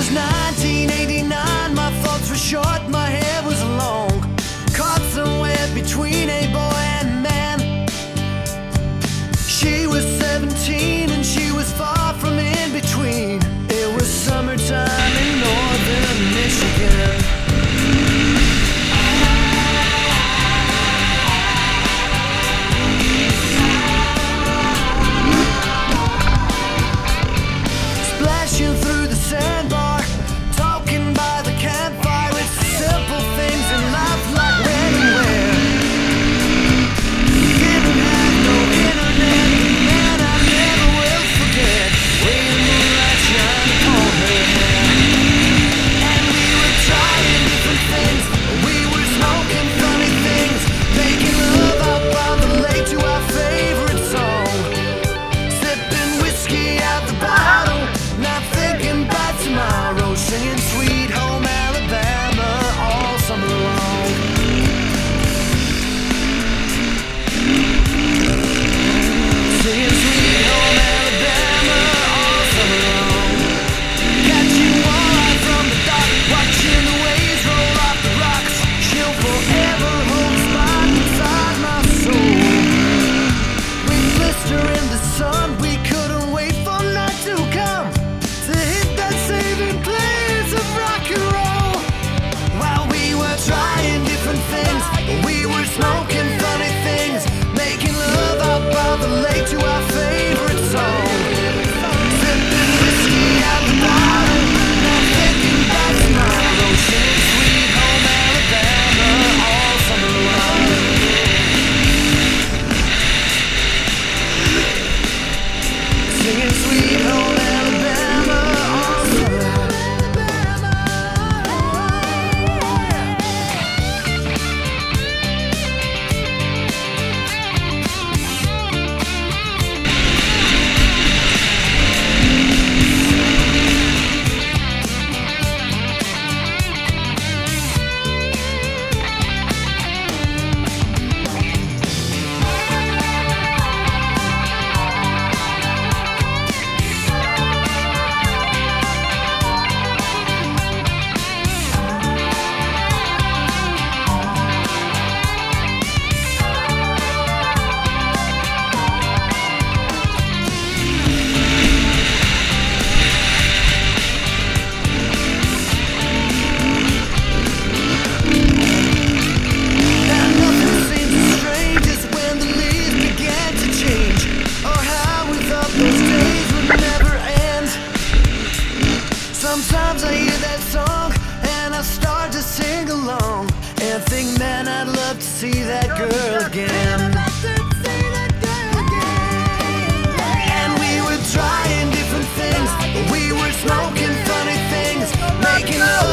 was 1989, my thoughts were short, my hair was long, caught somewhere between a boy and man. She was 17 and she was far from in between. It was summertime in northern Michigan. Splashing through the sandbar, talking by the campfire. It's the simple things in life, like when and where. Didn't have no internet, man, I never will forget. When the moonlight shined upon her hair, and we were trying different things. We were smoking funny things, making love out by the lake to our favorite song, sipping whiskey out the bottle, not thinking about tomorrow, singing Sweet Home Alabama all summer long. Singing Sweet Home Alabama all summer long. Catching walleye from the dock, watching the waves roll off the rocks. She'll forever hold a spot inside my soul. We blister in the sun, we couldn't wait for night to come, to hit that saving place of rock and roll. While we were trying different things, we were smoking funny things, making love out by the lake to our favorite song, sipping whiskey out the bottle, not thinking about tomorrow, singing Sweet Home Alabama all summer long. Singing Sweet Home Alabama all summer. Sometimes I hear that song and I start to sing along and think, man, I'd love to see that girl again. And we were trying different things, we were smoking funny things, making love